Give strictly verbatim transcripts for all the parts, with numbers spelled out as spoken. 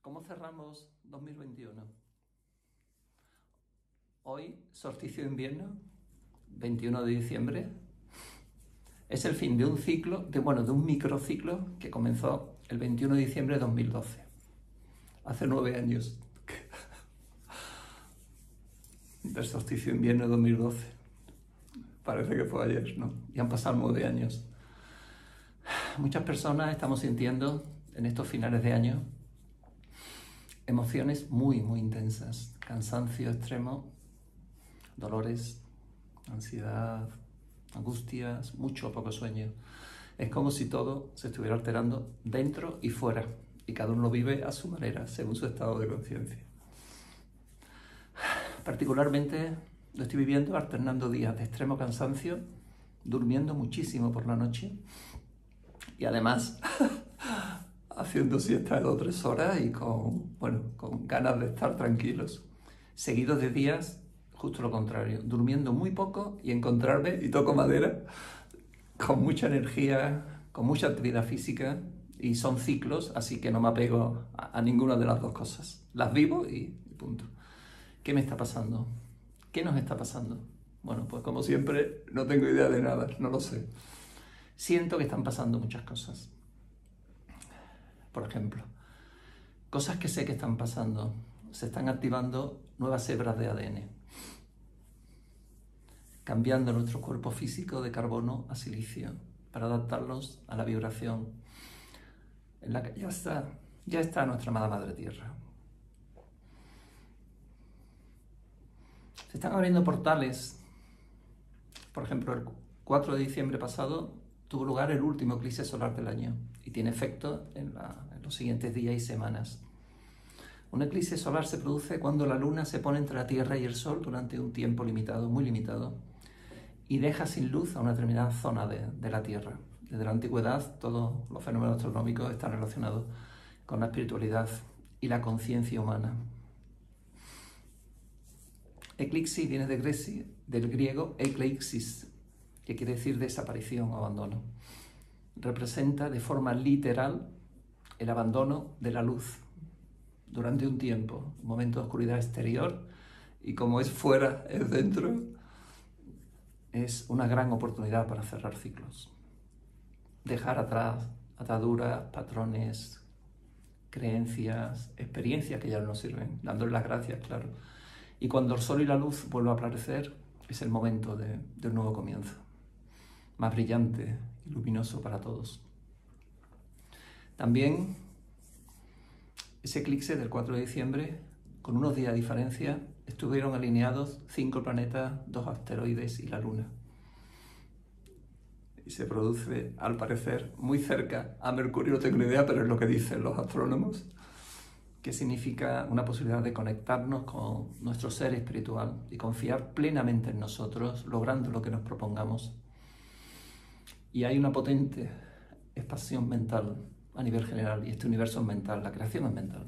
¿Cómo cerramos dos mil veintiuno? Hoy, solsticio de invierno, veintiuno de diciembre, es el fin de un ciclo, de, bueno, de un microciclo que comenzó el veintiuno de diciembre de dos mil doce, hace nueve años, del solsticio de invierno de dos mil doce. Parece que fue ayer, ¿no? Y han pasado nueve años. Muchas personas estamos sintiendo en estos finales de año emociones muy, muy intensas, cansancio extremo, dolores, ansiedad, angustias, mucho o poco sueño. Es como si todo se estuviera alterando dentro y fuera, y cada uno lo vive a su manera, según su estado de conciencia. Particularmente lo estoy viviendo alternando días de extremo cansancio, durmiendo muchísimo por la noche, y además haciendo siesta de dos o tres horas y con, bueno, con ganas de estar tranquilos. Seguidos de días, justo lo contrario, durmiendo muy poco y encontrarme, y toco madera, con mucha energía, con mucha actividad física, y son ciclos, así que no me apego a, a ninguna de las dos cosas. Las vivo y, y punto. ¿Qué me está pasando? ¿Qué nos está pasando? Bueno, pues como siempre, no tengo idea de nada, no lo sé. Siento que están pasando muchas cosas. Por ejemplo, cosas que sé que están pasando. Se están activando nuevas hebras de A D N, cambiando nuestro cuerpo físico de carbono a silicio para adaptarlos a la vibración en la que ya está, ya está nuestra amada Madre Tierra. Se están abriendo portales. Por ejemplo, el cuatro de diciembre pasado tuvo lugar el último eclipse solar del año y tiene efecto en, la, en los siguientes días y semanas. Un eclipse solar se produce cuando la luna se pone entre la Tierra y el Sol durante un tiempo limitado, muy limitado, y deja sin luz a una determinada zona de, de la Tierra. Desde la antigüedad, todos los fenómenos astronómicos están relacionados con la espiritualidad y la conciencia humana. Eclipse viene de Grecia, del griego ekleixis, que quiere decir desaparición o abandono. Representa de forma literal el abandono de la luz durante un tiempo, un momento de oscuridad exterior, y como es fuera, es dentro, es una gran oportunidad para cerrar ciclos. Dejar atrás ataduras, patrones, creencias, experiencias que ya no nos sirven, dándole las gracias, claro. Y cuando el sol y la luz vuelvan a aparecer, es el momento de, de un nuevo comienzo, más brillante y luminoso para todos. También ese eclipse del cuatro de diciembre, con unos días de diferencia, estuvieron alineados cinco planetas, dos asteroides y la Luna. Y se produce, al parecer, muy cerca a Mercurio, no tengo ni idea, pero es lo que dicen los astrónomos, que significa una posibilidad de conectarnos con nuestro ser espiritual y confiar plenamente en nosotros, logrando lo que nos propongamos. Y hay una potente expansión mental a nivel general, y este universo es mental, la creación es mental.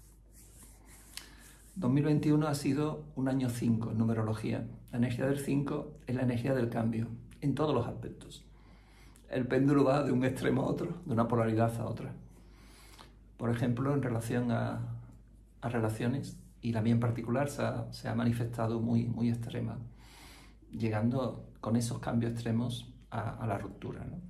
dos mil veintiuno ha sido un año cinco en numerología. La energía del cinco es la energía del cambio, en todos los aspectos. El péndulo va de un extremo a otro, de una polaridad a otra. Por ejemplo, en relación a, a relaciones, y la mía en particular se ha, se ha manifestado muy, muy extrema, llegando con esos cambios extremos a, a la ruptura, ¿no?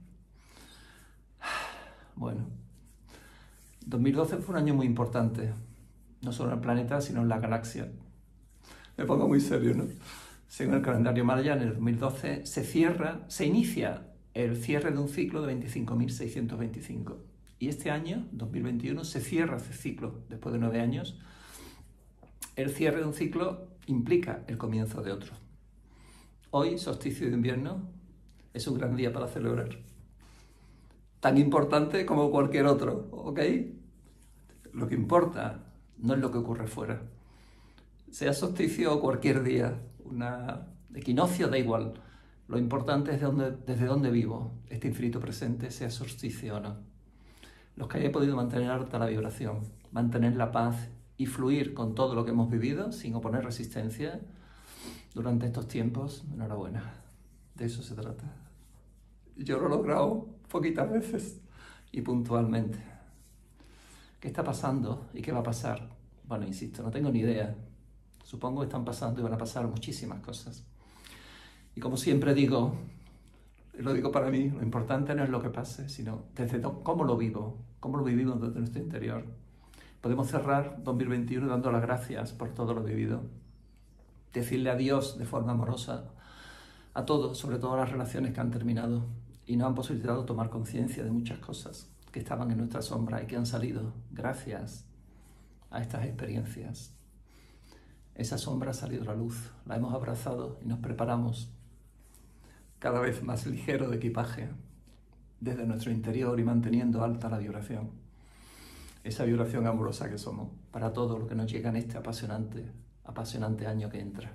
Bueno, dos mil doce fue un año muy importante, no solo en el planeta, sino en la galaxia. Me pongo muy serio, ¿no? Según el calendario maya, en el dos mil doce se cierra, se inicia el cierre de un ciclo de veinticinco mil seiscientos veinticinco. Y este año, dos mil veintiuno, se cierra ese ciclo después de nueve años. El cierre de un ciclo implica el comienzo de otro. Hoy, solsticio de invierno, es un gran día para celebrar. Tan importante como cualquier otro, ¿ok? Lo que importa no es lo que ocurre fuera. Sea solsticio o cualquier día, una equinoccio, da igual. Lo importante es de dónde, desde dónde vivo este infinito presente, sea solsticio o no. Los que hayan podido mantener alta la vibración, mantener la paz y fluir con todo lo que hemos vivido sin oponer resistencia durante estos tiempos, enhorabuena. De eso se trata. Yo lo he logrado poquitas veces y puntualmente. ¿Qué está pasando y qué va a pasar? Bueno, insisto, no tengo ni idea. Supongo que están pasando y van a pasar muchísimas cosas. Y como siempre digo, y lo digo para mí, lo importante no es lo que pase, sino desde cómo lo vivo, cómo lo vivimos desde nuestro interior. Podemos cerrar dos mil veintiuno dando las gracias por todo lo vivido. Decirle adiós de forma amorosa a todos, sobre todo a las relaciones que han terminado y nos han posibilitado tomar conciencia de muchas cosas que estaban en nuestra sombra y que han salido gracias a estas experiencias. Esa sombra ha salido a la luz, la hemos abrazado y nos preparamos cada vez más ligero de equipaje desde nuestro interior y manteniendo alta la vibración. Esa vibración amorosa que somos para todo lo que nos llega en este apasionante, apasionante año que entra.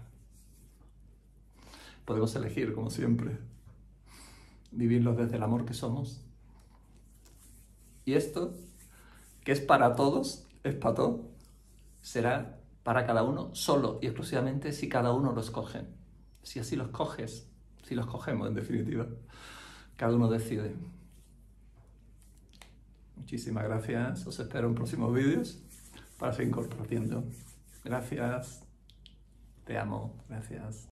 Podemos elegir, como siempre, vivirlo desde el amor que somos. Y esto, que es para todos, es para todos, será para cada uno solo y exclusivamente si cada uno lo escoge. Si así lo escoges, si lo escogemos en definitiva, cada uno decide. Muchísimas gracias, os espero en próximos vídeos para seguir compartiendo. Gracias, te amo, gracias.